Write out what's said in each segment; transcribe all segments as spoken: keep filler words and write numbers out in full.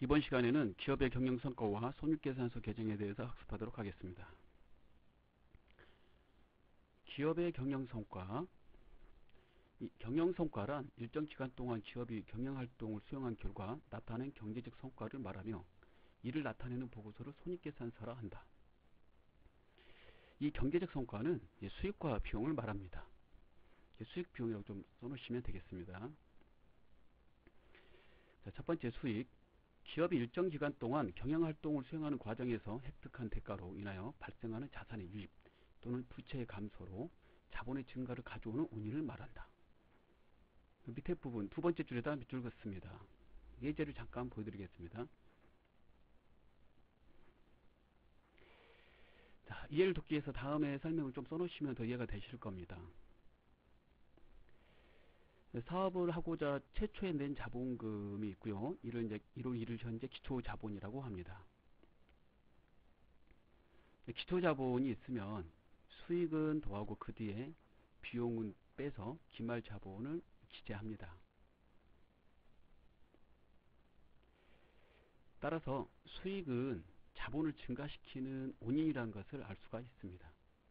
이번 시간에는 기업의 경영성과와 손익계산서 개정에 대해서 학습하도록 하겠습니다. 기업의 경영성과, 이 경영성과란 일정 기간 동안 기업이 경영활동을 수행한 결과 나타낸 경제적 성과를 말하며 이를 나타내는 보고서를 손익계산서라 한다. 이 경제적 성과는 수익과 비용을 말합니다. 수익 비용이라고 좀 써놓으시면 되겠습니다. 자, 첫 번째 수익. 기업이 일정 기간 동안 경영활동을 수행하는 과정에서 획득한 대가로 인하여 발생하는 자산의 유입 또는 부채의 감소로 자본의 증가를 가져오는 원인을 말한다. 밑에 부분 두 번째 줄에다 밑줄 긋습니다. 예제를 잠깐 보여드리겠습니다. 자, 이해를 돕기 위해서 다음에 설명을 좀 써놓으시면 더 이해가 되실 겁니다. 사업을 하고자 최초에 낸 자본금이 있고요. 이를 이제 이로 이를 현재 기초 자본이라고 합니다. 기초 자본이 있으면 수익은 더하고 그 뒤에 비용은 빼서 기말 자본을 기재합니다. 따라서 수익은 자본을 증가시키는 원인이라는 것을 알 수가 있습니다.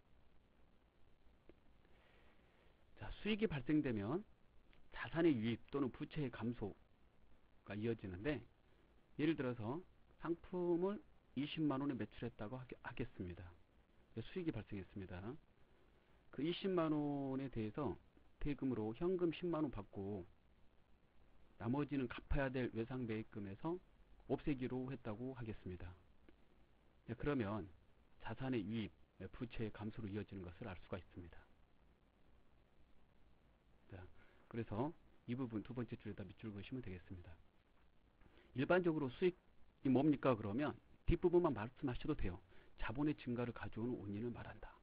자, 수익이 발생되면 자산의 유입 또는 부채의 감소가 이어지는데, 예를 들어서 상품을 이십만 원에 매출했다고 하겠습니다. 수익이 발생했습니다. 그 이십만 원에 대해서 대금으로 현금 십만 원 받고 나머지는 갚아야 될 외상 매입금에서 없애기로 했다고 하겠습니다. 그러면 자산의 유입, 부채의 감소로 이어지는 것을 알 수가 있습니다. 자, 그래서 이 부분 두 번째 줄에다 밑줄 그으시면 되겠습니다. 일반적으로 수익이 뭡니까? 그러면 뒷부분만 말씀하셔도 돼요. 자본의 증가를 가져오는 원인을 말한다.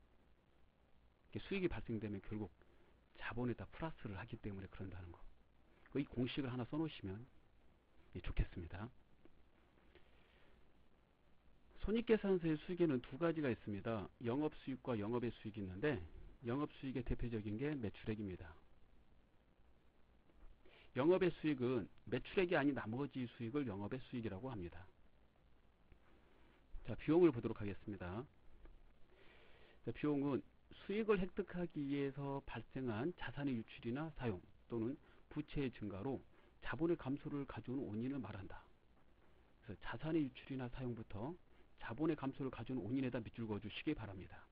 수익이 발생되면 결국 자본에다 플러스를 하기 때문에 그런다는 거. 이 공식을 하나 써놓으시면 좋겠습니다. 손익계산서의 수익에는 두 가지가 있습니다. 영업수익과 영업의 수익이 있는데, 영업수익의 대표적인 게 매출액입니다. 영업의 수익은 매출액이 아닌 나머지 수익을 영업의 수익이라고 합니다. 자, 비용을 보도록 하겠습니다. 자, 비용은 수익을 획득하기 위해서 발생한 자산의 유출이나 사용 또는 부채의 증가로 자본의 감소를 가져오는 원인을 말한다. 그래서 자산의 유출이나 사용부터 자본의 감소를 가져오는 원인에다 밑줄 그어 주시기 바랍니다.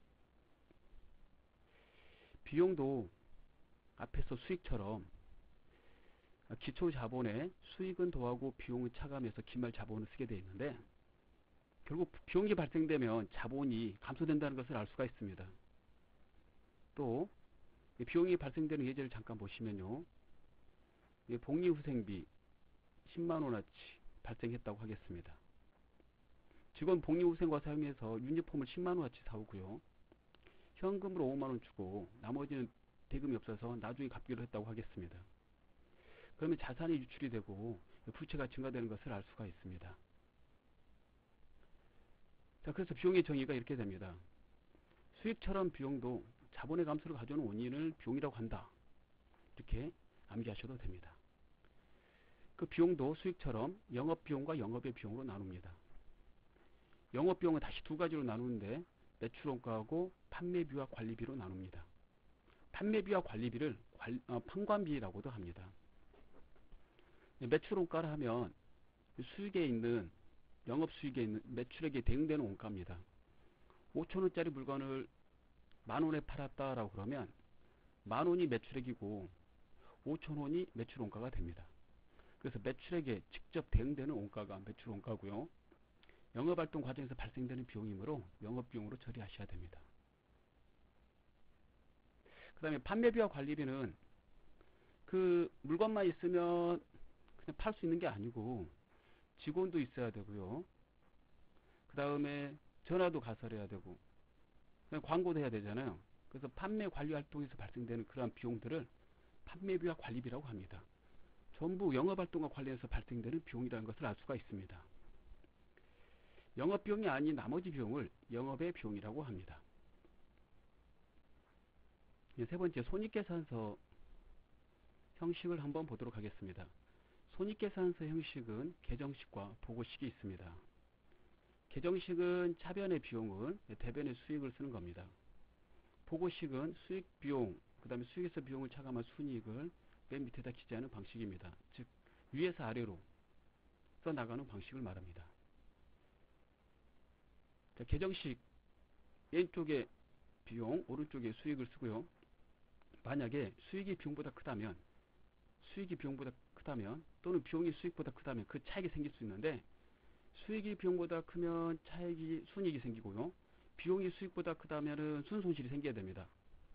비용도 앞에서 수익처럼 기초 자본에 수익은 더하고 비용은 차감해서 기말 자본을 쓰게 되어 있는데, 결국 비용이 발생되면 자본이 감소된다는 것을 알 수가 있습니다. 또 비용이 발생되는 예제를 잠깐 보시면요, 복리후생비 십만 원어치 발생했다고 하겠습니다. 직원 복리후생과 사용해서 유니폼을 십만 원어치 사오고요, 현금으로 오만 원 주고 나머지는 대금이 없어서 나중에 갚기로 했다고 하겠습니다. 그러면 자산이 유출이 되고 부채가 증가되는 것을 알 수가 있습니다. 자, 그래서 비용의 정의가 이렇게 됩니다. 수익처럼 비용도 자본의 감소를 가져오는 원인을 비용이라고 한다. 이렇게 암기하셔도 됩니다. 그 비용도 수익처럼 영업비용과 영업의 비용으로 나눕니다. 영업비용은 다시 두 가지로 나누는데, 매출원가하고 판매비와 관리비로 나눕니다. 판매비와 관리비를 관, 어, 판관비라고도 합니다. 매출원가를 하면 수익에 있는, 영업수익에 있는 매출액에 대응되는 원가입니다. 오천 원짜리 물건을 만 원에 팔았다라고 그러면 만 원이 매출액이고 오천 원이 매출원가가 됩니다. 그래서 매출액에 직접 대응되는 원가가 매출원가고요, 영업활동 과정에서 발생되는 비용이므로 영업비용으로 처리하셔야 됩니다. 그 다음에 판매비와 관리비는 그 물건만 있으면 그냥 팔 수 있는 게 아니고 직원도 있어야 되고요, 그 다음에 전화도 가설해야 되고 광고도 해야 되잖아요. 그래서 판매 관리 활동에서 발생되는 그러한 비용들을 판매비와 관리비라고 합니다. 전부 영업활동과 관련해서 발생되는 비용이라는 것을 알 수가 있습니다. 영업비용이 아닌 나머지 비용을 영업의 비용이라고 합니다. 세 번째, 손익계산서 형식을 한번 보도록 하겠습니다. 손익계산서 형식은 계정식과 보고식이 있습니다. 계정식은 차변의 비용을, 대변의 수익을 쓰는 겁니다. 보고식은 수익 비용, 그 다음에 수익에서 비용을 차감한 순이익을 맨 밑에다 기재하는 방식입니다. 즉 위에서 아래로 써나가는 방식을 말합니다. 자, 계정식 왼쪽에 비용, 오른쪽에 수익을 쓰고요. 만약에 수익이 비용보다 크다면 수익이 비용보다 크다면 또는 비용이 수익보다 크다면 그 차익이 생길 수 있는데, 수익이 비용보다 크면 차익이 순이익이 생기고요. 비용이 수익보다 크다면 순손실이 생겨야 됩니다.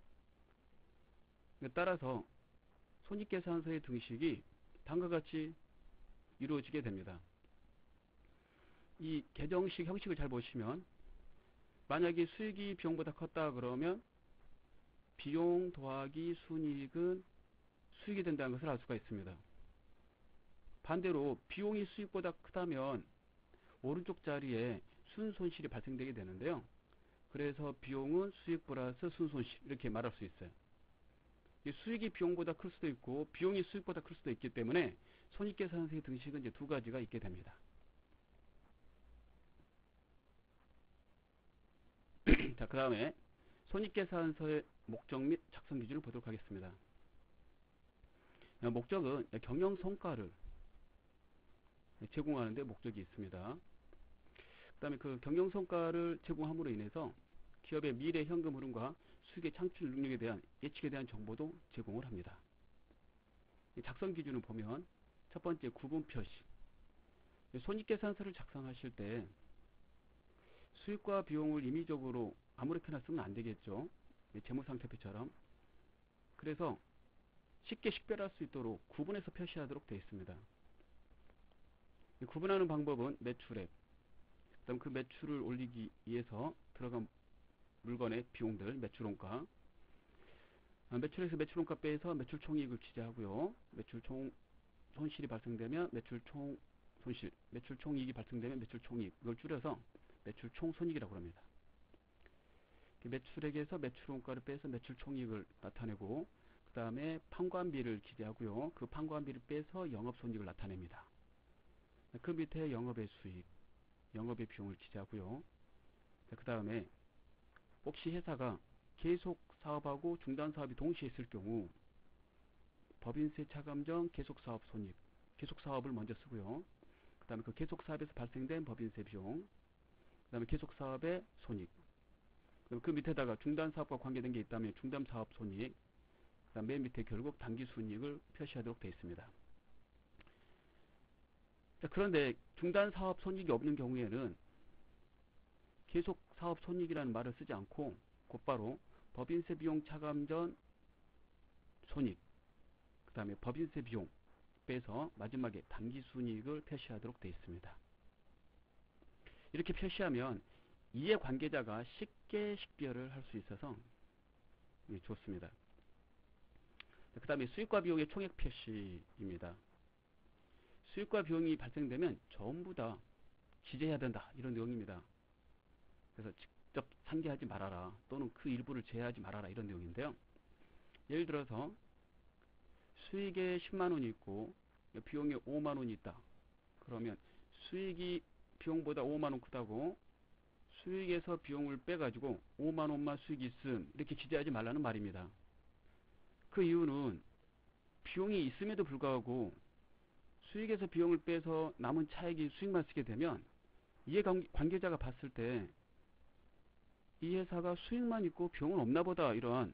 따라서 손익계산서의 등식이 다음과 같이 이루어지게 됩니다. 이 계정식 형식을 잘 보시면 만약에 수익이 비용보다 컸다 그러면 비용 더하기 순이익은 수익이 된다는 것을 알 수가 있습니다. 반대로 비용이 수익보다 크다면 오른쪽 자리에 순손실이 발생되게 되는데요. 그래서 비용은 수익 플러스 순손실 이렇게 말할 수 있어요. 수익이 비용보다 클 수도 있고 비용이 수익보다 클 수도 있기 때문에 손익계산서의 등식은 이제 두 가지가 있게 됩니다. 자, 그 다음에 손익계산서의 목적 및 작성 기준을 보도록 하겠습니다. 목적은 경영 성과를 제공하는 데 목적이 있습니다. 그 다음에 그 경영 성과를 제공함으로 인해서 기업의 미래 현금 흐름과 수익의 창출 능력에 대한 예측에 대한 정보도 제공을 합니다. 작성 기준을 보면 첫 번째 구분 표시. 손익계산서를 작성하실 때 수익과 비용을 임의적으로 아무렇게나 쓰면 안 되겠죠. 재무상태표처럼. 그래서 쉽게 식별할 수 있도록 구분해서 표시하도록 되어 있습니다. 구분하는 방법은 매출액, 그다음 그 매출을 올리기 위해서 들어간 물건의 비용들, 매출원가, 매출에서 매출원가 빼서 매출총이익을 기재하고요. 매출총 손실이 발생되면 매출총 손실, 매출총이익이 발생되면 매출총이익, 이걸 줄여서 매출총손익이라고 합니다. 매출액에서 매출원가를 빼서 매출총이익을 나타내고, 그 다음에 판관비를 기재하고요. 그 판관비를 빼서 영업손익을 나타냅니다. 그 밑에 영업의 수익, 영업의 비용을 기재하고요. 그 다음에 혹시 회사가 계속 사업하고 중단 사업이 동시에 있을 경우 법인세 차감 전 계속 사업 손익, 계속 사업을 먼저 쓰고요. 그 다음에 그 계속 사업에서 발생된 법인세 비용, 그 다음에 계속 사업의 손익, 그 밑에다가 중단 사업과 관계된 게 있다면 중단 사업 손익, 그 다음 맨 밑에 결국 단기 순이익을 표시하도록 되어 있습니다. 자, 그런데 중단 사업 손익이 없는 경우에는 계속 사업 손익이라는 말을 쓰지 않고 곧바로 법인세 비용 차감 전 손익, 그 다음에 법인세 비용 빼서 마지막에 단기 순이익을 표시하도록 되어 있습니다. 이렇게 표시하면 이해관계자가 쉽게 식별을 할 수 있어서 좋습니다. 그 다음에 수익과 비용의 총액 표시입니다. 수익과 비용이 발생되면 전부 다 기재해야 된다, 이런 내용입니다. 그래서 직접 상기하지 말아라, 또는 그 일부를 제외하지 말아라, 이런 내용인데요. 예를 들어서 수익에 십만 원이 있고 비용에 오만 원이 있다. 그러면 수익이 비용보다 오만 원 크다고 수익에서 비용을 빼가지고 오만 원만 수익이 있음, 이렇게 기재하지 말라는 말입니다. 그 이유는 비용이 있음에도 불구하고 수익에서 비용을 빼서 남은 차익이 수익만 쓰게 되면 이해관계자가 봤을 때 이 회사가 수익만 있고 비용은 없나 보다, 이러한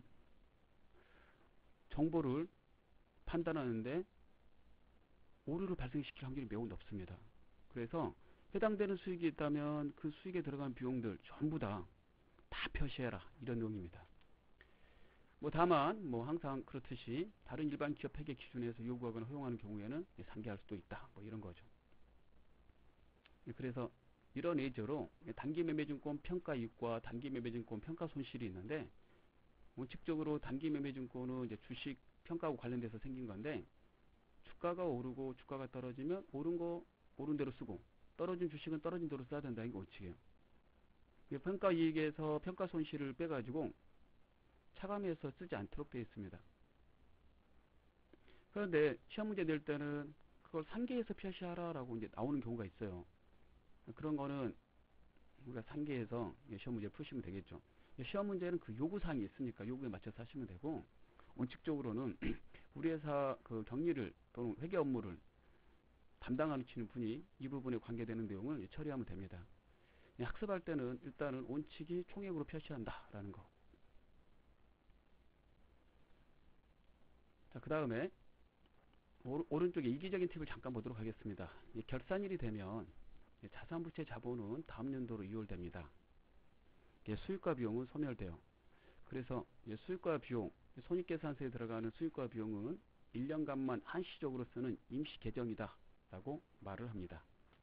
정보를 판단하는데 오류를 발생시킬 확률이 매우 높습니다. 그래서 해당되는 수익이 있다면 그 수익에 들어간 비용들 전부 다, 다 표시해라, 이런 내용입니다. 뭐 다만 뭐 항상 그렇듯이 다른 일반 기업 회계 기준에서 요구하거나 허용하는 경우에는 상기할 수도 있다, 뭐 이런 거죠. 그래서 이런 예제로 단기매매증권 평가이익과 단기매매증권 평가손실이 있는데, 원칙적으로 단기매매증권은 이제 주식 평가하고 관련돼서 생긴 건데, 주가가 오르고 주가가 떨어지면 오른 거 오른 대로 쓰고 떨어진 주식은 떨어진 대로 써야 된다는 게 원칙이에요. 평가이익에서 평가손실을 빼가지고 차감해서 쓰지 않도록 되어 있습니다. 그런데 시험 문제 낼 때는 그걸 상계에서 표시하라라고 이제 나오는 경우가 있어요. 그런 거는 우리가 상계에서 시험 문제를 푸시면 되겠죠. 시험 문제는 그 요구사항이 있으니까 요구에 맞춰서 하시면 되고, 원칙적으로는 우리 회사 그 경리를 또는 회계 업무를 담당하시는 분이 이 부분에 관계되는 내용을 처리하면 됩니다. 학습할 때는 일단은 원칙이 총액으로 표시한다라는 거. 자, 그 다음에 오른쪽에 이기적인 팁을 잠깐 보도록 하겠습니다. 결산일이 되면 자산부채 자본은 다음 연도로 이월됩니다. 수익과 비용은 소멸돼요. 그래서 수익과 비용, 손익계산서에 들어가는 수익과 비용은 일 년간만 한시적으로 쓰는 임시 계정이다 라고 말을 합니다.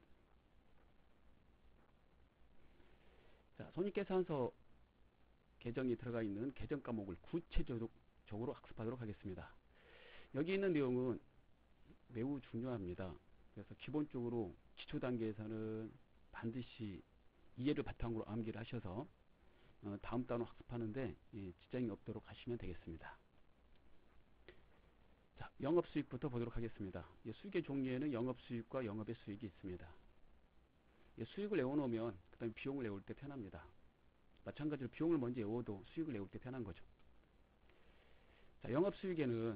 자, 손익계산서 계정이 들어가 있는 계정 과목을 구체적으로 학습하도록 하겠습니다. 여기 있는 내용은 매우 중요합니다. 그래서 기본적으로 기초 단계에서는 반드시 이해를 바탕으로 암기를 하셔서 어, 다음 단어 학습하는데 예, 지장이 없도록 하시면 되겠습니다. 자, 영업수익부터 보도록 하겠습니다. 예, 수익의 종류에는 영업수익과 영업의 수익이 있습니다. 예, 수익을 외워놓으면 그 다음에 비용을 외울 때 편합니다. 마찬가지로 비용을 먼저 외워도 수익을 외울 때 편한 거죠. 자, 영업수익에는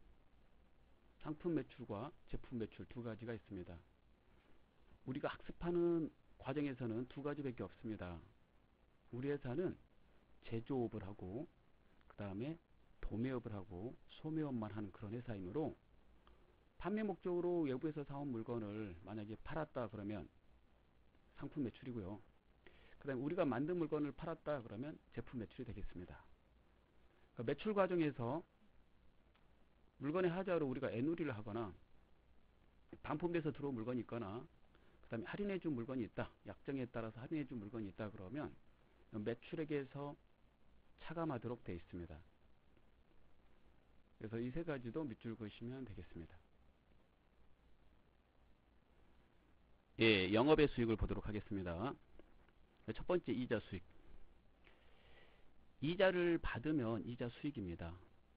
상품 매출과 제품 매출 두 가지가 있습니다. 우리가 학습하는 과정에서는 두 가지밖에 없습니다. 우리 회사는 제조업을 하고 그 다음에 도매업을 하고 소매업만 하는 그런 회사이므로 판매 목적으로 외부에서 사온 물건을 만약에 팔았다 그러면 상품 매출이고요. 그 다음에 우리가 만든 물건을 팔았다 그러면 제품 매출이 되겠습니다. 그러니까 매출 과정에서 물건의 하자로 우리가 애누리를 하거나 반품돼서 들어온 물건이 있거나 그 다음에 할인해 준 물건이 있다. 약정에 따라서 할인해 준 물건이 있다 그러면 매출액에서 차감하도록 되어 있습니다. 그래서 이 세 가지도 밑줄 그으시면 되겠습니다. 예, 영업의 수익을 보도록 하겠습니다. 첫 번째 이자 수익. 이자를 받으면 이자 수익입니다.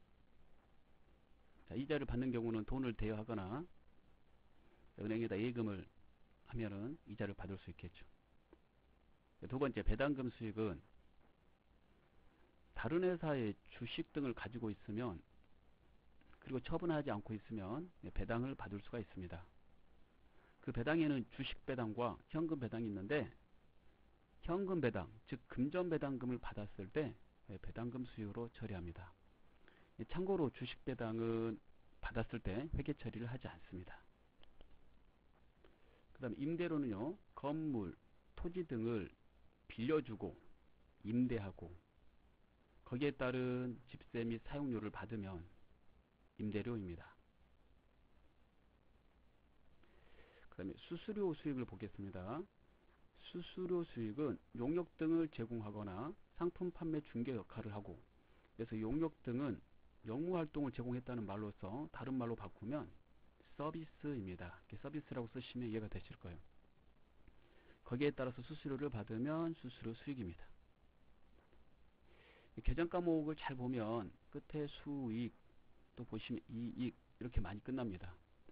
자, 이자를 받는 경우는 돈을 대여하거나 은행에다 예금을 하면은 이자를 받을 수 있겠죠. 두 번째 배당금 수익은 다른 회사의 주식 등을 가지고 있으면 그리고 처분하지 않고 있으면 배당을 받을 수가 있습니다. 그 배당에는 주식 배당과 현금 배당이 있는데 현금 배당, 즉 금전 배당금을 받았을 때 배당금 수익으로 처리합니다. 참고로 주식 배당은 받았을 때 회계 처리를 하지 않습니다. 그 다음에 임대료는요, 건물, 토지 등을 빌려주고 임대하고 거기에 따른 집세 및 사용료를 받으면 임대료입니다. 그 다음에 수수료 수익을 보겠습니다. 수수료 수익은 용역 등을 제공하거나 상품 판매 중개 역할을 하고, 그래서 용역 등은 영무활동을 제공했다는 말로서 다른 말로 바꾸면 서비스입니다. 서비스라고 쓰시면 이해가 되실 거예요. 거기에 따라서 수수료를 받으면 수수료 수익입니다. 계정 과목을 잘 보면 끝에 수익, 또 보시면 이익 이렇게 많이 끝납니다.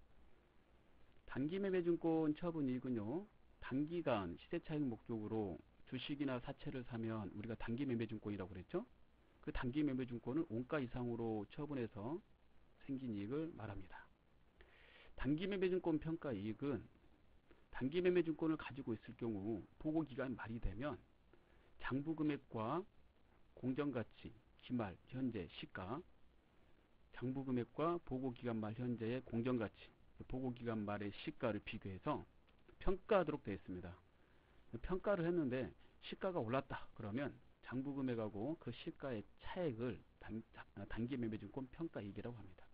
단기매매증권 처분이익은요, 단기간 시세차익 목적으로 주식이나 사채를 사면 우리가 단기매매증권이라고 그랬죠. 그 단기매매증권을 원가 이상으로 처분해서 생긴 이익을 말합니다. 단기매매증권 평가이익은 단기매매증권을 가지고 있을 경우 보고기간 말이 되면 장부금액과 공정가치, 기말, 현재, 시가, 장부금액과 보고기간 말 현재의 공정가치, 보고기간 말의 시가를 비교해서 평가하도록 되어 있습니다. 평가를 했는데 시가가 올랐다 그러면 장부금액하고 그 시가의 차액을 단, 단기매매증권 평가이익이라고 합니다.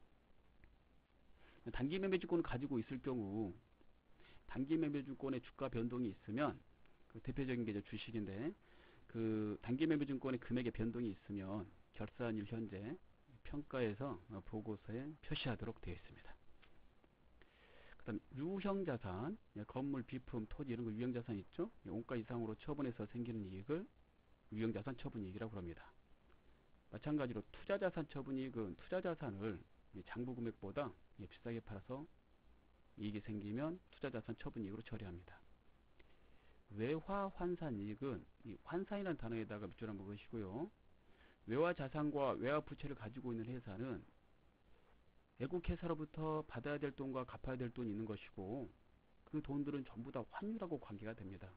단기매매증권을 가지고 있을 경우 단기매매증권의 주가 변동이 있으면 그 대표적인 게 이제 주식인데 그 단기매매증권의 금액의 변동이 있으면 결산일 현재 평가에서 보고서에 표시하도록 되어 있습니다. 그 다음 유형자산, 건물, 비품, 토지 이런 거 유형자산 있죠? 원가 이상으로 처분해서 생기는 이익을 유형자산 처분이익이라고 합니다. 마찬가지로 투자자산 처분이익은 투자자산을 장부금액보다 비싸게 팔아서 이익이 생기면 투자자산 처분이익으로 처리합니다. 외화 환산 이익은 이 환산이라는 단어에다가 밑줄 한번 그으시고요. 외화 자산과 외화 부채를 가지고 있는 회사는 외국 회사로부터 받아야 될 돈과 갚아야 될 돈이 있는 것이고 그 돈들은 전부 다 환율하고 관계가 됩니다.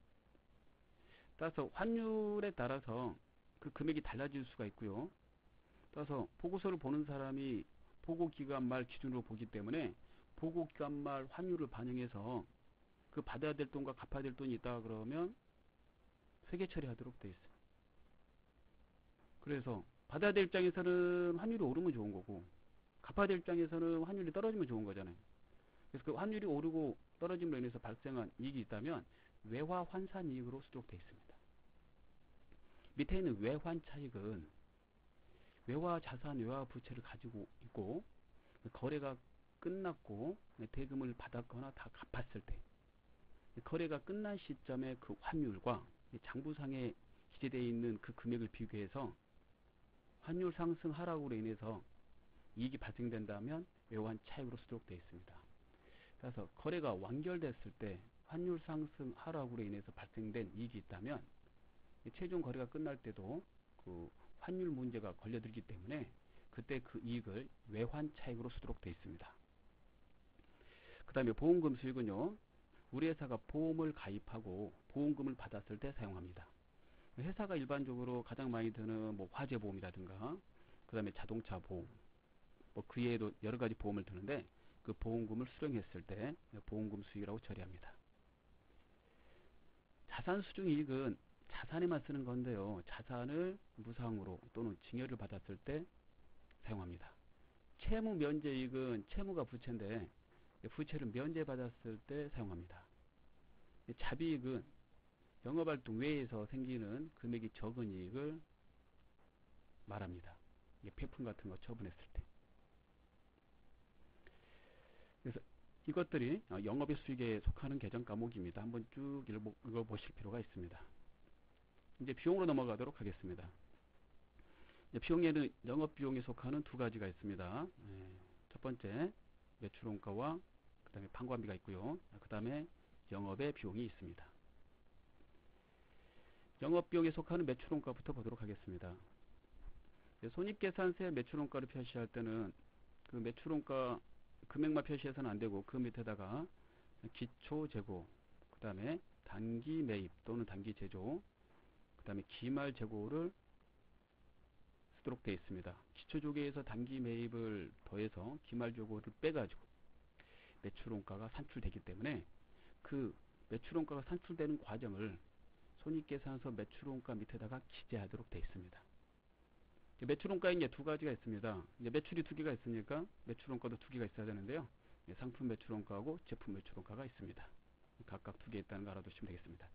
따라서 환율에 따라서 그 금액이 달라질 수가 있고요. 따라서 보고서를 보는 사람이 보고기간 말 기준으로 보기 때문에 보고기간 말 환율을 반영해서 그 받아야 될 돈과 갚아야 될 돈이 있다 그러면 회계 처리하도록 되어 있어요. 그래서 받아야 될 입장에서는 환율이 오르면 좋은 거고 갚아야 될 입장에서는 환율이 떨어지면 좋은 거잖아요. 그래서 그 환율이 오르고 떨어짐으로 인해서 발생한 이익이 있다면 외화 환산 이익으로 수록되어 있습니다. 밑에 있는 외환 차익은 외화 자산, 외화 부채를 가지고 있고 거래가 끝났고 대금을 받았거나 다 갚았을 때 거래가 끝난 시점의 그 환율과 장부상에 기재되어 있는 그 금액을 비교해서 환율 상승 하락으로 인해서 이익이 발생된다면 외환 차익으로 수록되어 있습니다. 그래서 거래가 완결됐을 때 환율 상승 하락으로 인해서 발생된 이익이 있다면 최종 거래가 끝날 때도 그 환율 문제가 걸려들기 때문에 그때 그 이익을 외환 차익으로 수록되어 있습니다. 그 다음에 보험금 수익은요. 우리 회사가 보험을 가입하고 보험금을 받았을 때 사용합니다. 회사가 일반적으로 가장 많이 드는 뭐 화재 보험이라든가 그 다음에 자동차 보험 뭐 그 외에도 여러 가지 보험을 드는데 그 보험금을 수령했을 때 보험금 수익이라고 처리합니다. 자산 수중 이익은 자산에만 쓰는 건데요. 자산을 무상으로 또는 증여를 받았을 때 사용합니다. 채무 면제이익은 채무가 부채인데 부채를 면제받았을 때 사용합니다. 자비이익은 영업활동 외에서 생기는 금액이 적은 이익을 말합니다. 폐품 같은 거 처분했을 때. 그래서 이것들이 영업의 수익에 속하는 계정 과목입니다. 한번 쭉 읽어보실 필요가 있습니다. 이제 비용으로 넘어가도록 하겠습니다. 비용에는 영업비용에 속하는 두 가지가 있습니다. 첫 번째 매출원가와 그 다음에 판관비가 있고요. 그 다음에 영업의 비용이 있습니다. 영업비용에 속하는 매출원가부터 보도록 하겠습니다. 손익계산서에 매출원가를 표시할 때는 그 매출원가 금액만 표시해서는 안되고 그 밑에다가 기초재고, 그 다음에 단기 매입 또는 단기 제조, 그 다음에 기말 재고를 쓰도록 되어 있습니다. 기초조계에서 단기 매입을 더해서 기말 재고를 빼가지고 매출원가가 산출되기 때문에 그 매출원가가 산출되는 과정을 손익계산서 매출원가 밑에다가 기재하도록 되어 있습니다. 매출원가에 이제 두 가지가 있습니다. 이제 매출이 두 개가 있으니까 매출원가도 두 개가 있어야 되는데요. 상품 매출원가하고 제품 매출원가가 있습니다. 각각 두 개 있다는 거 알아두시면 되겠습니다.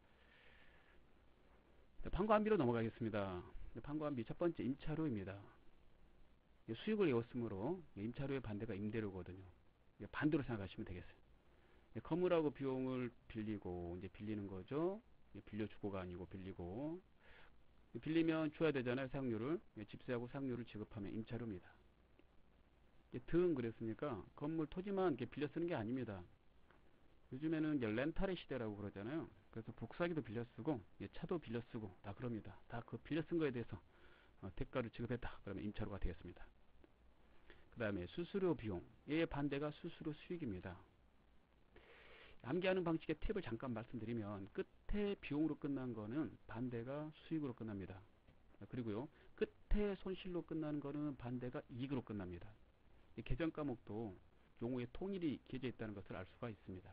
판관비로 넘어가겠습니다. 판관비 첫 번째 임차료입니다. 수익을 외웠으므로 임차료의 반대가 임대료거든요. 반대로 생각하시면 되겠어요. 건물하고 비용을 빌리고 이제 빌리는 거죠. 빌려주고가 아니고 빌리고 빌리면 줘야 되잖아요. 사용료를. 집세하고 사용료를 지급하면 임차료입니다. 등 그랬으니까 건물 토지만 이렇게 빌려 쓰는 게 아닙니다. 요즘에는 이제 렌탈의 시대라고 그러잖아요. 그래서 복사기도 빌려 쓰고 차도 빌려 쓰고 다 그럽니다. 다 그 빌려 쓴 거에 대해서 어, 대가를 지급했다. 그러면 임차료가 되겠습니다. 그 다음에 수수료 비용. 얘의 반대가 수수료 수익입니다. 암기하는 방식의 팁을 잠깐 말씀드리면 끝에 비용으로 끝난 거는 반대가 수익으로 끝납니다. 그리고요 끝에 손실로 끝나는 거는 반대가 이익으로 끝납니다. 이 계정 과목도 용어에 통일이 기재되어 있다는 것을 알 수가 있습니다.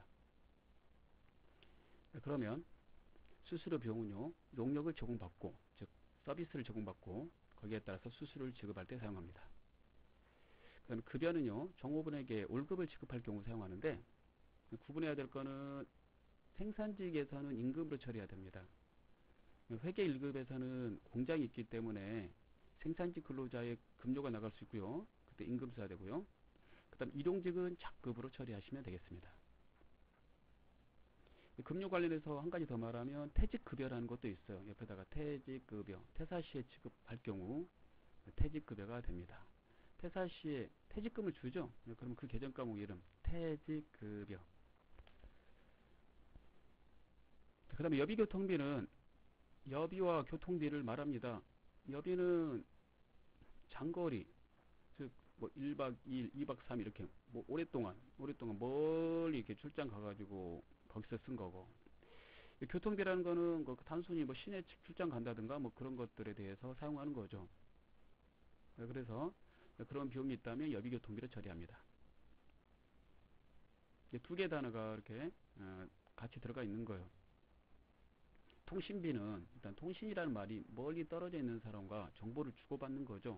그러면 수수료 비용은요 용역을 제공받고 즉 서비스를 제공받고 거기에 따라서 수수료를 지급할 때 사용합니다. 그 다음에 급여는요 종업원에게 월급을 지급할 경우 사용하는데 구분해야 될 거는 생산직에서는 임금으로 처리해야 됩니다. 회계 일 급에서는 공장이 있기 때문에 생산직 근로자의 급료가 나갈 수 있고요. 그때 임금 써야 되고요. 그 다음 일용직은 작급으로 처리하시면 되겠습니다. 급료 관련해서 한 가지 더 말하면 퇴직급여라는 것도 있어요. 옆에다가 퇴직급여, 퇴사 시에 지급할 경우 퇴직급여가 됩니다. 퇴사 시에 퇴직금을 주죠. 그러면 그 계정 과목 이름 퇴직급여. 그 다음에 여비교통비는 여비와 교통비를 말합니다. 여비는 장거리, 즉, 뭐, 일 박 이 일, 이 박 삼 일 이렇게, 뭐, 오랫동안, 오랫동안 멀리 이렇게 출장 가가지고 거기서 쓴 거고. 교통비라는 거는 그 단순히 뭐 시내 출장 간다든가 뭐 그런 것들에 대해서 사용하는 거죠. 그래서 그런 비용이 있다면 여비교통비를 처리합니다. 두 개 단어가 이렇게 같이 들어가 있는 거예요. 통신비는 일단 통신이라는 말이 멀리 떨어져 있는 사람과 정보를 주고받는 거죠.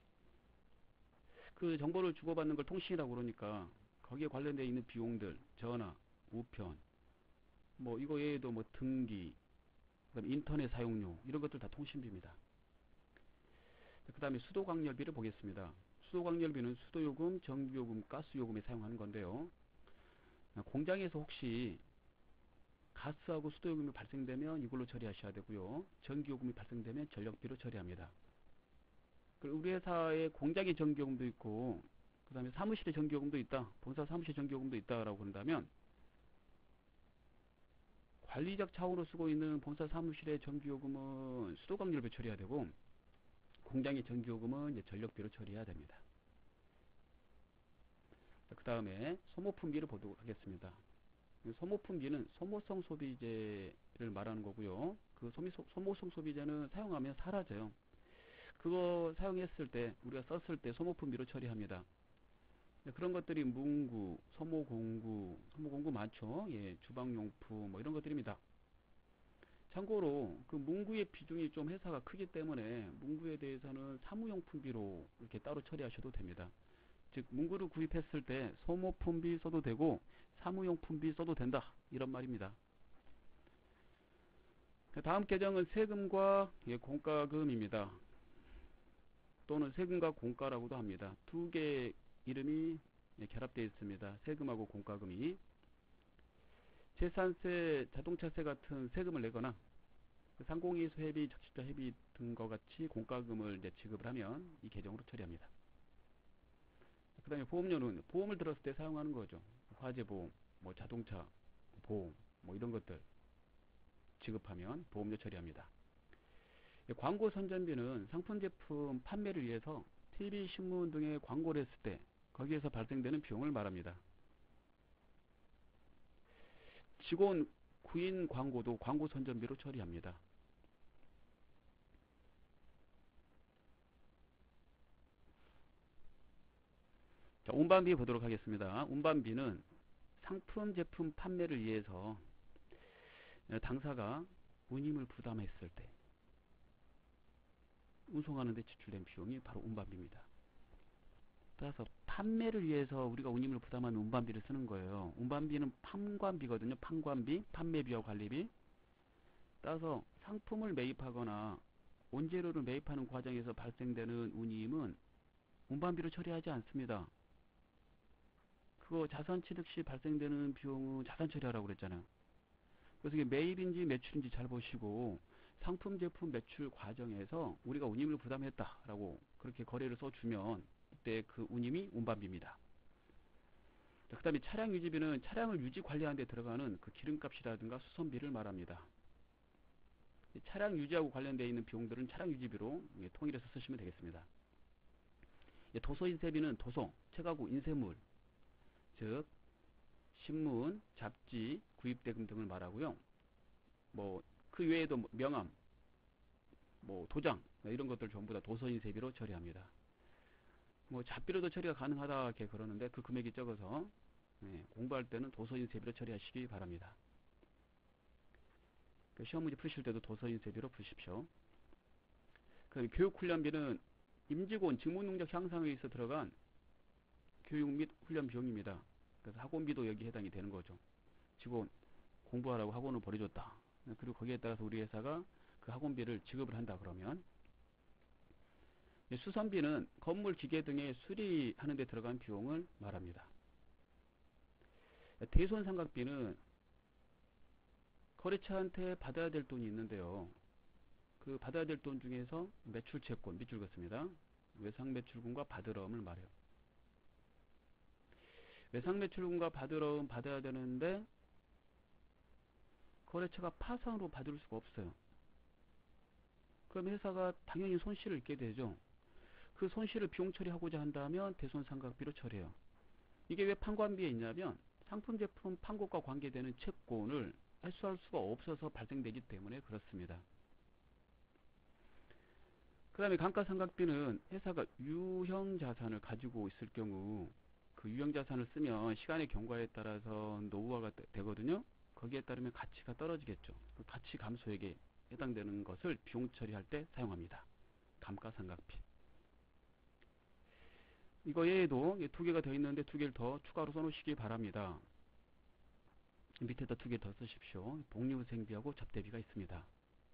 그 정보를 주고받는 걸 통신이라고 그러니까 거기에 관련되어 있는 비용들, 전화, 우편, 뭐 이거 외에도 뭐 등기, 그다음 인터넷 사용료 이런 것들 다 통신비입니다. 그 다음에 수도광열비를 보겠습니다. 수도광열비는 수도요금, 전기요금, 가스요금에 사용하는 건데요. 공장에서 혹시 가스하고 수도요금이 발생되면 이걸로 처리하셔야 되고요. 전기요금이 발생되면 전력비로 처리합니다. 그리고 우리 회사에 공장의 전기요금도 있고 그 다음에 사무실의 전기요금도 있다. 본사 사무실 전기요금도 있다라고 한다면 관리적 차원으로 쓰고 있는 본사 사무실의 전기요금은 수도광열비 처리해야 되고 공장의 전기요금은 이제 전력비로 처리해야 됩니다. 그 다음에 소모품비를 보도록 하겠습니다. 소모품비는 소모성 소비재를 말하는 거고요. 그 소모성 소비재는 사용하면 사라져요. 그거 사용했을 때 우리가 썼을 때 소모품비로 처리합니다. 그런 것들이 문구, 소모공구, 소모공구 많죠. 예, 주방용품 뭐 이런 것들입니다. 참고로 그 문구의 비중이 좀 회사가 크기 때문에 문구에 대해서는 사무용품비로 이렇게 따로 처리하셔도 됩니다. 즉 문구를 구입했을 때 소모품비 써도 되고 사무용품비 써도 된다 이런 말입니다. 다음 계정은 세금과 예, 공과금입니다. 또는 세금과 공과라고도 합니다. 두 개의 이름이 예, 결합되어 있습니다. 세금하고 공과금이. 재산세, 자동차세 같은 세금을 내거나 상공인수 회비, 적십자 회비 등과 같이 공과금을 이제 지급을 하면 이 계정으로 처리합니다. 그 다음에 보험료는 보험을 들었을 때 사용하는 거죠. 화재보험, 뭐 자동차 보험, 뭐 이런 것들 지급하면 보험료 처리합니다. 광고 선전비는 상품 제품 판매를 위해서 티비, 신문 등의 광고를 했을 때 거기에서 발생되는 비용을 말합니다. 직원 구인 광고도 광고 선전비로 처리합니다. 자, 운반비 보도록 하겠습니다. 운반비는 상품 제품 판매를 위해서 당사가 운임을 부담했을 때 운송하는 데 지출된 비용이 바로 운반비입니다. 따라서 판매를 위해서 우리가 운임을 부담하는 운반비를 쓰는 거예요. 운반비는 판관비거든요. 판관비, 판매비와 관리비. 따라서 상품을 매입하거나 원재료를 매입하는 과정에서 발생되는 운임은 운반비로 처리하지 않습니다. 그거 자산 취득 시 발생되는 비용은 자산 처리하라고 그랬잖아요. 그래서 이게 매입인지 매출인지 잘 보시고 상품 제품 매출 과정에서 우리가 운임을 부담했다라고 그렇게 거래를 써주면 이때 그 운임이 운반비입니다. 그 다음에 차량 유지비는 차량을 유지 관리하는 데 들어가는 그 기름값이라든가 수선비를 말합니다. 차량 유지하고 관련되어 있는 비용들은 차량 유지비로 통일해서 쓰시면 되겠습니다. 도서인쇄비는 도서, 책하고 인쇄물, 즉 신문, 잡지, 구입대금 등을 말하고요. 뭐 그 외에도 명함, 뭐 도장 이런 것들 전부 다 도서인쇄비로 처리합니다. 뭐 잡비로도 처리가 가능하다 이렇게 그러는데 그 금액이 적어서 예, 공부할 때는 도서인쇄비로 처리하시기 바랍니다. 그 시험 문제 푸실 때도 도서인쇄비로 푸십시오. 그 교육훈련비는 임직원 직무 능력 향상에 있어 들어간 교육 및 훈련 비용입니다. 그래서 학원비도 여기 해당이 되는 거죠. 직원 공부하라고 학원을 보내줬다. 그리고 거기에 따라서 우리 회사가 그 학원비를 지급을 한다 그러면. 수선비는 건물 기계 등의 수리하는 데 들어간 비용을 말합니다. 대손상각비는 거래처한테 받아야 될 돈이 있는데요. 그 받아야 될 돈 중에서 매출채권, 밑줄 긋습니다. 외상매출금과 받으러움을 말해요. 외상 매출금과 받으러는 받아야 되는데 거래처가 파산으로 받을 수가 없어요. 그럼 회사가 당연히 손실을 입게 되죠. 그 손실을 비용 처리하고자 한다면 대손상각비로 처리해요. 이게 왜 판관비에 있냐면 상품 제품 판국과 관계되는 채권을 회수할 수가 없어서 발생되기 때문에 그렇습니다. 그 다음에 감가상각비는 회사가 유형자산을 가지고 있을 경우 그 유형자산을 쓰면 시간의 경과에 따라서 노후화가 되거든요. 거기에 따르면 가치가 떨어지겠죠. 그 가치 감소액에 해당되는 것을 비용 처리할 때 사용합니다. 감가상각비. 이거 외에도 두 개가 더 있는데 두 개를 더 추가로 써놓으시기 바랍니다. 밑에다 두 개 더 쓰십시오. 복리후생비하고 접대비가 있습니다.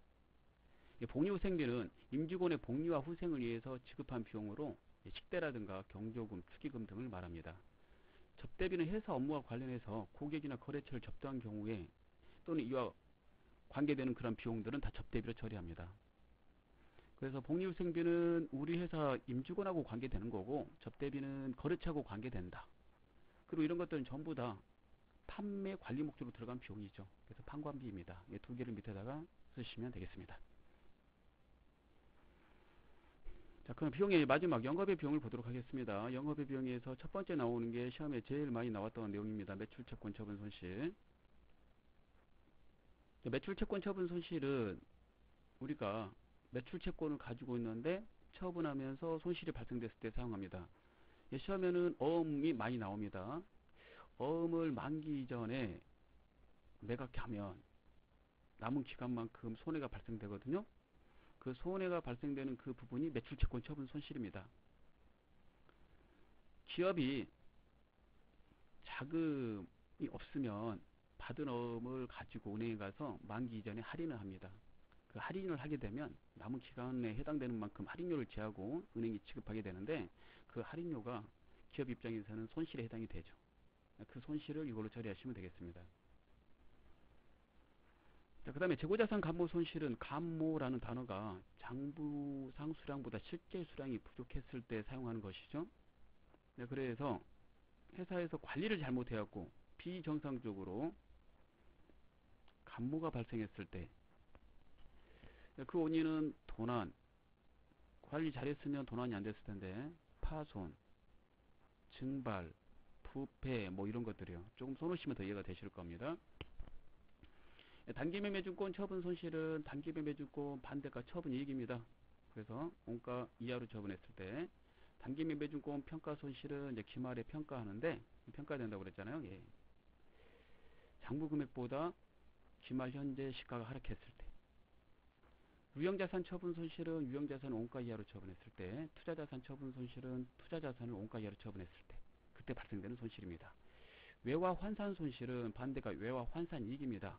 복리후생비는 임직원의 복리와 후생을 위해서 지급한 비용으로 식대라든가 경조금, 축의금 등을 말합니다. 접대비는 회사 업무와 관련해서 고객이나 거래처를 접대한 경우에 또는 이와 관계되는 그런 비용들은 다 접대비로 처리합니다. 그래서 복리후생비는 우리 회사 임직원하고 관계되는 거고 접대비는 거래처하고 관계된다. 그리고 이런 것들은 전부 다 판매 관리 목적으로 들어간 비용이죠. 그래서 판관비입니다. 이 두 개를 밑에다가 쓰시면 되겠습니다. 자, 그럼 비용의 마지막 영업의 비용을 보도록 하겠습니다. 영업의 비용에서 첫 번째 나오는 게 시험에 제일 많이 나왔던 내용입니다. 매출채권 처분 손실. 매출채권 처분 손실은 우리가 매출채권을 가지고 있는데 처분하면서 손실이 발생됐을 때 사용합니다. 시험에는 어음이 많이 나옵니다. 어음을 만기 전에 매각하면 남은 기간만큼 손해가 발생되거든요. 그 손해가 발생되는 그 부분이 매출채권 처분 손실입니다. 기업이 자금이 없으면 받은 어음을 가지고 은행에 가서 만기 이전에 할인을 합니다. 그 할인을 하게 되면 남은 기간에 해당되는 만큼 할인료를 제하고 은행이 지급하게 되는데 그 할인료가 기업 입장에서는 손실에 해당이 되죠. 그 손실을 이걸로 처리하시면 되겠습니다. 자, 그 다음에 재고자산 감모 손실은 감모라는 단어가 장부상 수량보다 실제 수량이 부족했을 때 사용하는 것이죠. 네, 그래서 회사에서 관리를 잘못해갖고 비정상적으로 감모가 발생했을 때 그 원인은 도난, 관리 잘했으면 도난이 안 됐을 텐데 파손, 증발, 부패 뭐 이런 것들이요. 조금 써놓으시면 더 이해가 되실 겁니다. 단기매매증권 처분 손실은 단기매매증권 반대가 처분 이익입니다. 그래서 원가 이하로 처분했을 때 단기매매증권 평가 손실은 이제 기말에 평가하는데 평가된다고 그랬잖아요. 예. 장부금액보다 기말 현재 시가가 하락했을 때. 유형자산 처분 손실은 유형자산을 원가 이하로 처분했을 때, 투자자산 처분 손실은 투자자산을 원가 이하로 처분했을 때, 그때 발생되는 손실입니다. 외화 환산 손실은 반대가 외화 환산 이익입니다.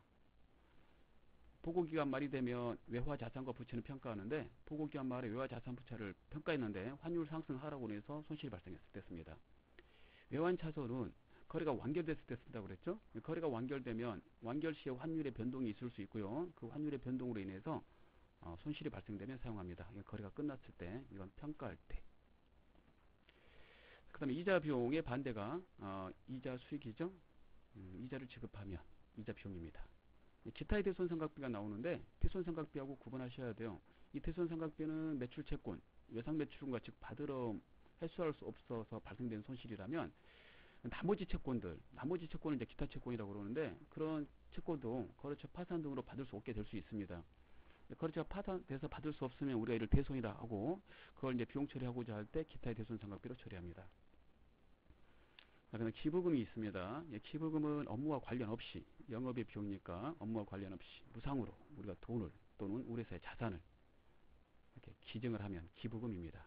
보고기간 말이 되면 외화 자산과 부채는 평가하는데 보고기간 말에 외화 자산 부채를 평가했는데 환율 상승하라고 해서 손실이 발생했을 때 씁니다. 외환 차손은 거래가 완결됐을 때 쓴다고 그랬죠. 거래가 완결되면 완결 시에 환율의 변동이 있을 수 있고요. 그 환율의 변동으로 인해서 어, 손실이 발생되면 사용합니다. 거래가 끝났을 때, 이건 평가할 때. 그 다음에 이자 비용의 반대가 어, 이자 수익이죠. 음, 이자를 지급하면 이자 비용입니다. 기타의 대손상각비가 나오는데 대손상각비하고 구분하셔야 돼요. 이 대손상각비는 매출채권, 외상매출금과 즉 받으러 회수할 수 없어서 발생된 손실이라면 나머지 채권들, 나머지 채권은 이제 기타 채권이라고 그러는데 그런 채권도 거래처 파산 등으로 받을 수 없게 될 수 있습니다. 거래처가 파산돼서 받을 수 없으면 우리가 이를 대손이다 하고 그걸 이제 비용 처리하고자 할 때 기타의 대손상각비로 처리합니다. 그다음에 기부금이 있습니다. 예, 기부금은 업무와 관련 없이 영업의 비용이니까 업무와 관련 없이 무상으로 우리가 돈을 또는 우리 회사의 자산을 이렇게 기증을 하면 기부금입니다.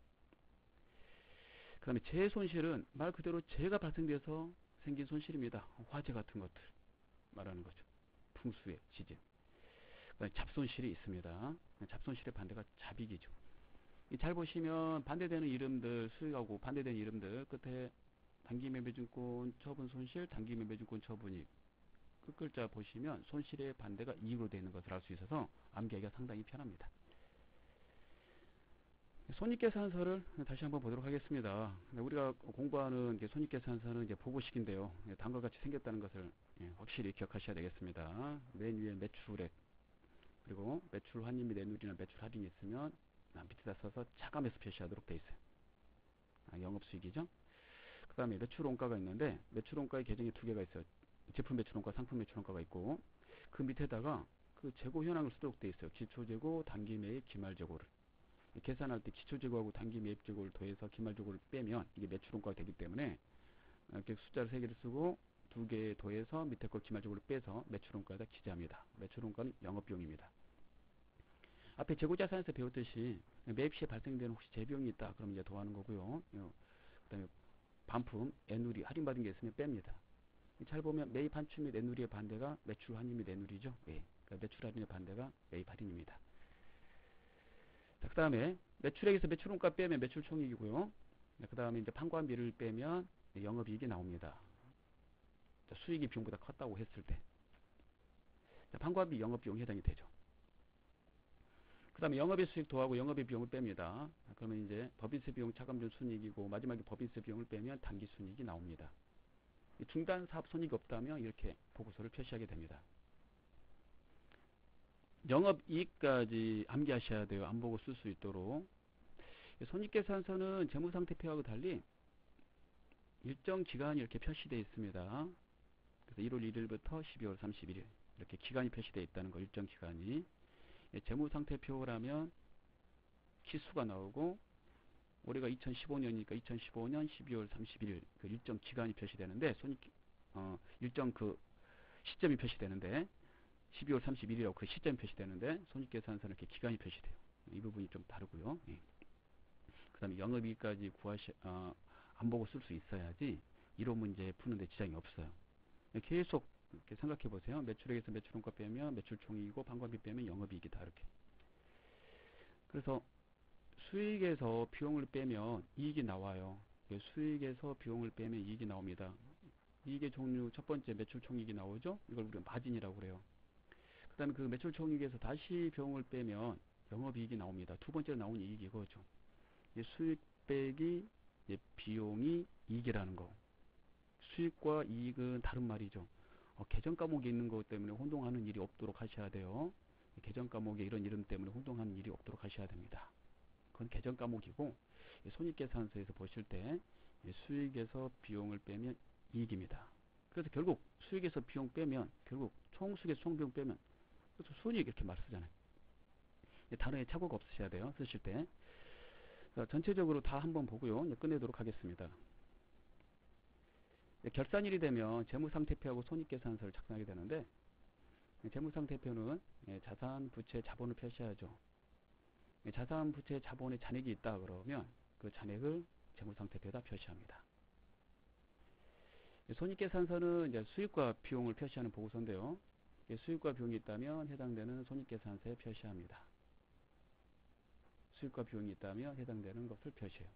그 다음에 재해 손실은 말 그대로 재해가 발생돼서 생긴 손실입니다. 화재 같은 것들 말하는 거죠. 풍수의 지진. 잡손실이 있습니다. 잡손실의 반대가 잡이익이죠. 잘 보시면 반대되는 이름들 수익하고 반대되는 이름들 끝에 단기매매증권 처분 손실, 단기매매증권 처분이익 끝 글자 보시면 손실의 반대가 이익으로 되어 있는 것을 알 수 있어서 암기하기가 상당히 편합니다. 손익계산서를 다시 한번 보도록 하겠습니다. 우리가 공부하는 이제 손익계산서는 이제 보고식인데요. 다음과 같이 생겼다는 것을 확실히 기억하셔야 되겠습니다. 맨 위에 매출액, 그리고 매출 환입 및 내누리나 매출 할인이 있으면 밑에다 써서 차감해서 표시하도록 되어 있어요. 아, 영업수익이죠. 그 다음에 매출원가가 있는데, 매출원가의 계정이 두 개가 있어요. 제품 매출원가, 상품 매출원가가 있고, 그 밑에다가 그 재고 현황을 쓰도록 되어 있어요. 기초재고, 단기매입, 기말재고를 계산할 때 기초재고하고 단기매입재고를 더해서 기말재고를 빼면 이게 매출원가가 되기 때문에 이렇게 숫자를 세 개를 쓰고 두 개 더해서 밑에 걸 기말재고를 빼서 매출원가에다 기재합니다. 매출원가는 영업비용입니다. 앞에 재고자산에서 배웠듯이 매입 시에 발생되는 혹시 재비용이 있다 그러면 이제 더하는 거고요. 그 다음에 반품, 애누리, 할인받은 게 있으면 뺍니다. 잘 보면 매입 한출 및 애누리의 반대가 매출 환입 및 애누리죠. 예. 그러니까 매출 할인의 반대가 매입 할인입니다. 자, 그 다음에 매출액에서 매출원가 빼면 매출총익이고요. 그 다음에 이제 판관비를 빼면 영업이익이 나옵니다. 자, 수익이 비용보다 컸다고 했을 때. 자, 판관비 영업비용이 해당이 되죠. 그 다음에 영업의 수익 더하고 영업의 비용을 뺍니다. 그러면 이제 법인세 비용 차감준 순이익이고 마지막에 법인세 비용을 빼면 당기 순이익이 나옵니다. 중단 사업 손익이 없다면 이렇게 보고서를 표시하게 됩니다. 영업이익까지 암기하셔야 돼요. 안 보고 쓸 수 있도록. 손익계산서는 재무상태표하고 달리 일정 기간이 이렇게 표시되어 있습니다. 그래서 일월 일일부터 십이월 삼십일일 이렇게 기간이 표시되어 있다는 거, 일정 기간이. 재무상태표라면 키수가 나오고 올해가 이천십오년이니까 이천십오년 십이월 삼십일일 그 일정 기간이 표시되는데 손익 어, 일정 그 시점이 표시되는데 십이월 삼십일이라고 그 시점이 표시되는데 손익계산서는 이렇게 기간이 표시돼요. 이 부분이 좀 다르고요. 예. 그 다음에 영업이익까지 구하시 어, 안 보고 쓸 수 있어야지 이론 문제 푸는데 지장이 없어요. 계속 이렇게 생각해 보세요. 매출액에서 매출원가 빼면 매출총익이고 판관비 빼면 영업이익이다 이렇게. 그래서 수익에서 비용을 빼면 이익이 나와요. 수익에서 비용을 빼면 이익이 나옵니다. 이익의 종류 첫 번째 매출총익이 나오죠. 이걸 우리가 마진이라고 그래요. 그 다음에 그 매출총익에서 다시 비용을 빼면 영업이익이 나옵니다. 두 번째로 나온 이익이 이거죠. 수익 빼기 비용이 이익이라는 거. 수익과 이익은 다른 말이죠. 어, 계정 과목이 있는 것 때문에 혼동하는 일이 없도록 하셔야 돼요. 계정 과목에 이런 이름 때문에 혼동하는 일이 없도록 하셔야 됩니다. 그건 계정 과목이고 손익계산서에서 보실 때 수익에서 비용을 빼면 이익입니다. 그래서 결국 수익에서 비용 빼면 결국 총수익에서 총비용 빼면 그래서 순이익 이렇게 말 쓰잖아요. 단어에 착오가 없으셔야 돼요. 쓰실 때. 전체적으로 다 한번 보고요. 이제 끝내도록 하겠습니다. 결산일이 되면 재무상태표하고 손익계산서를 작성하게 되는데 재무상태표는 자산, 부채, 자본을 표시하죠. 자산, 부채, 자본에 잔액이 있다 그러면 그 잔액을 재무상태표에다 표시합니다. 손익계산서는 이제 수익과 비용을 표시하는 보고서인데요. 수익과 비용이 있다면 해당되는 손익계산서에 표시합니다. 수익과 비용이 있다면 해당되는 것을 표시해요.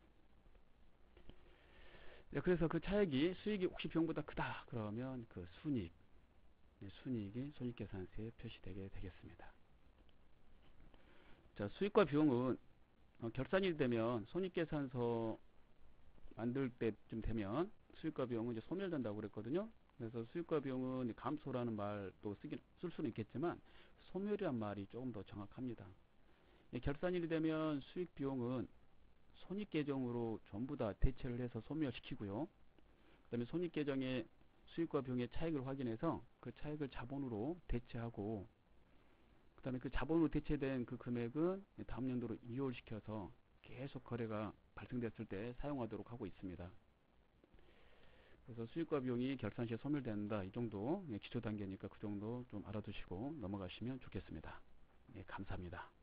그래서 그 차액이 수익이 혹시 비용보다 크다 그러면 그 순이익, 순이익이 손익계산서에 표시되게 되겠습니다. 자, 수익과 비용은 어, 결산일이 되면 손익계산서 만들 때쯤 되면 수익과 비용은 이제 소멸된다고 그랬거든요. 그래서 수익과 비용은 감소라는 말도 쓰긴, 쓸 수는 있겠지만 소멸이란 말이 조금 더 정확합니다. 결산일이 되면 수익 비용은 손익계정으로 전부 다 대체를 해서 소멸시키고요. 그 다음에 손익계정의 수익과 비용의 차익을 확인해서 그 차익을 자본으로 대체하고 그 다음에 그 자본으로 대체된 그 금액은 다음 연도로 이월시켜서 계속 거래가 발생됐을 때 사용하도록 하고 있습니다. 그래서 수익과 비용이 결산 시에 소멸된다. 이 정도 기초 단계니까 그 정도 좀 알아두시고 넘어가시면 좋겠습니다. 네, 감사합니다.